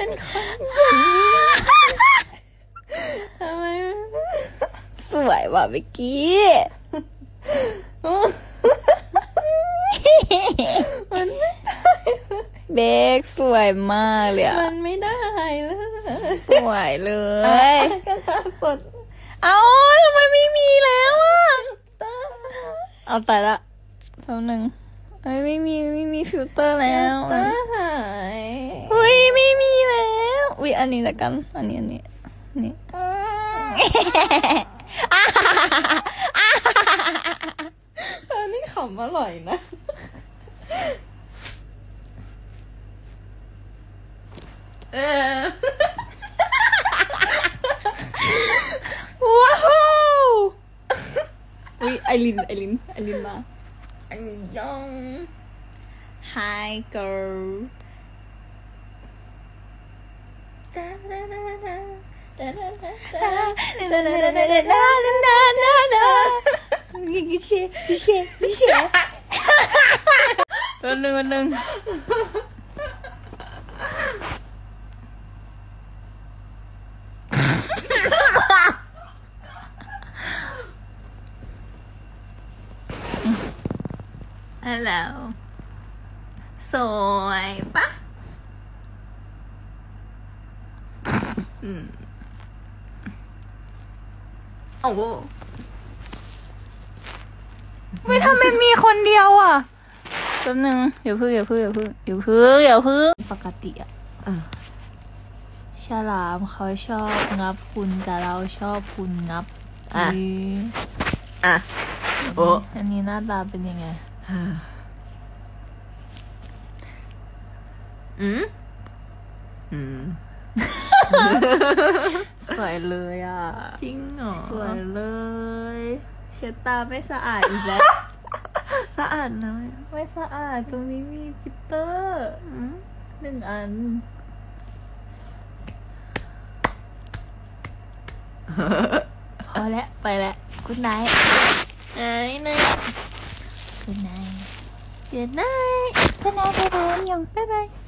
ทำไมสวยว่ะเมื่อกี้มันไม่ได้เบคสวยมากเลยอะมันไม่ได้เลยสวยเลยกระดาษสดเอาทำไมไม่มีแล้วอะเอาตายละเท่านึงไม่มีฟิลเตอร์แล้วหายเฮ้ยไม่มีแล้วอุ๊ยอันนี้ละกันอันนี้นี่อันนี้ขำอร่อยนะว้าวอุ๊ยไอรินมาอันยอง Hi girl กิเช่วันหนึ่งฮัลโหลสวยปะโอ้ไม่ทำไมมีคนเดียวอ่ะแป๊บนึงอย่าพึ่งปกติอ่ะฉลามเขาชอบงับคุณแต่เราชอบคุณงับโอ้อันนี้หน้าตาเป็นยังไงสวยเลยอ่ะจริงเหรอสวยเลยเช็ดตาไม่สะอาดอีกแล้วสะอาดนะไม่สะอาดตรงนี้มีกลิตเตอร์1 อันพอแล้วไปแล้วกุ๊ดไนท์กุ๊ดไนท์ไปนอนยังบ๊ายบาย